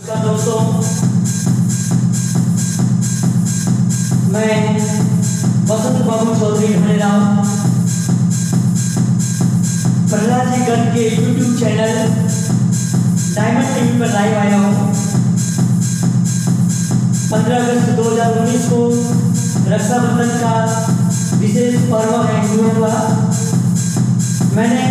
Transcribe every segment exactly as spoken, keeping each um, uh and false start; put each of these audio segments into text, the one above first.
नमस्कार दोस्तों, मैं बसंत बाबू चौधरी राम प्रहलाद जी गढ़ के यूट्यूब चैनल डायमंड टीवी पर लाइव आया हूँ। पंद्रह अगस्त दो हज़ार उन्नीस को रक्षाबंधन का विशेष पर्व है हिंदुओं का। मैंने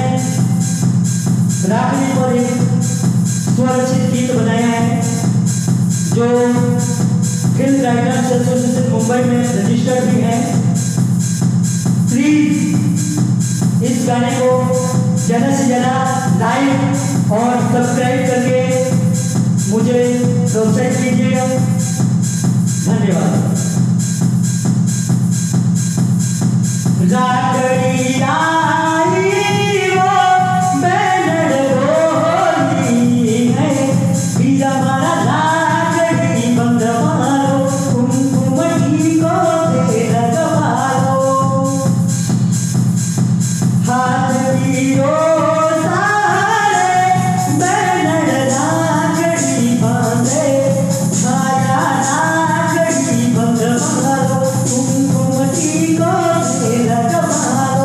राखी पर एक स्वरचित गीत बनाया है जो फिल्म राइटर्स एसोसिएशन मुंबई में रजिस्टर्ड भी है। प्लीज इस गाने को ज़्यादा से ज़्यादा लाइक और सब्सक्राइब करके मुझे प्रोत्साहित कीजिएगा। धन्यवाद। राखड़ी आई वो बैनर बोली है, बीजा मारा राखड़ी बंधवालो, कुमकुमड़ी को दे लगवालो, हाथ दियो सारे बैनर राखड़ी बांधे, भाया राखड़ी बंधवालो, कुमकुमड़ी को दे लगवालो।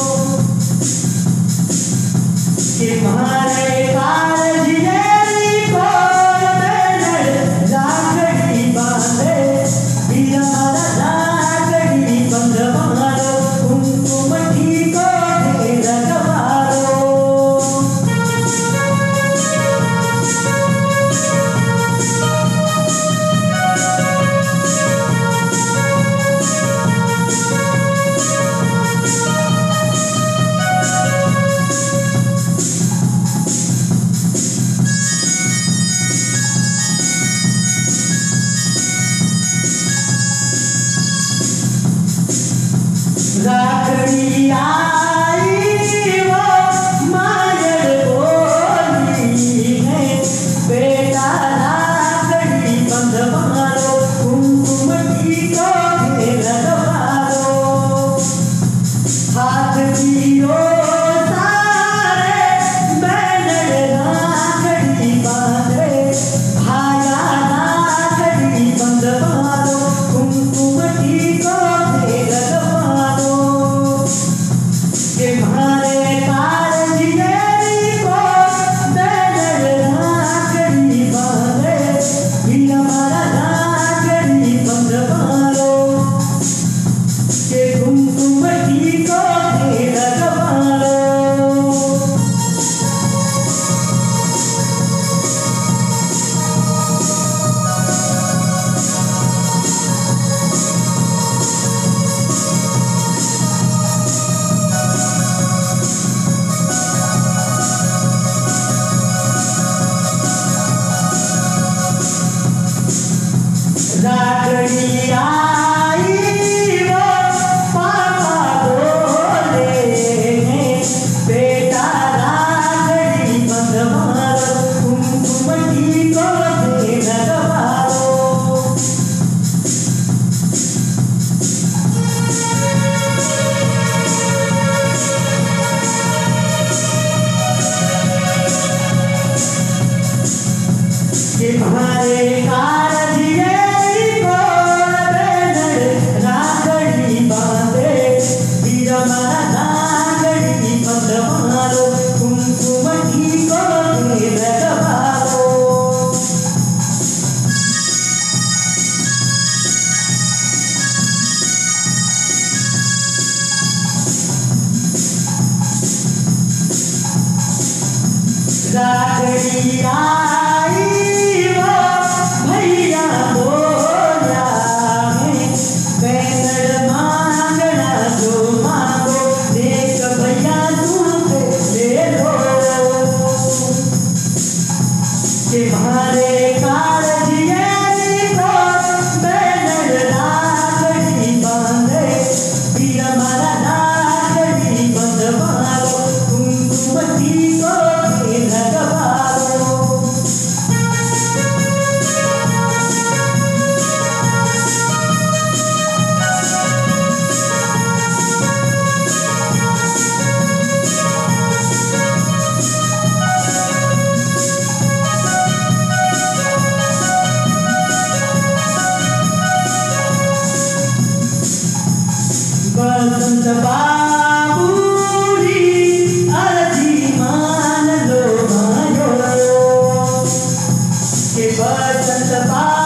कि मारे कारज येरी को बैनर राखड़ी बांधे, बीजा मारा राखड़ी बंधवालो, कुमकुमड़ी को दे लगवालो। राखड़ी आई वो मायर बोली है, बेटा राखड़ी बंधवालो, कुमकुमड़ी को दे लगवालो, हाथ दियो सारे बैनर राखड़ी बांधे, भाया राखड़ी बंधवालो, कुमकुमड़ी को दे लगवालो। के मारे कारज येरी को बैनर राखड़ी बांधे, बीजा मारा राखड़ी बंधवालो, के कुमकुमड़ी को दे लगवालो। राखड़ी आई वो पापा बोले हैं, बेटा राखड़ी बंधवालो, कुमकुमड़ी को दे लगवालो। कि मारे कारज येरी को बैनर राखड़ी बांधे, बीजा मारा राखड़ी बंधवालो, कुमकुमड़ी को दे लगवालो। राखड़ी आई वो भैया बोला है, बैनर मांगना जो मांगो, देख भैया तुम ले लो। कि मारे कारज येरी को बैनर राखड़ी बांधे, बीजा मारा राखड़ी बंधवालो, कुमकुमड़ी को दे लगवालो। बसंत बाबू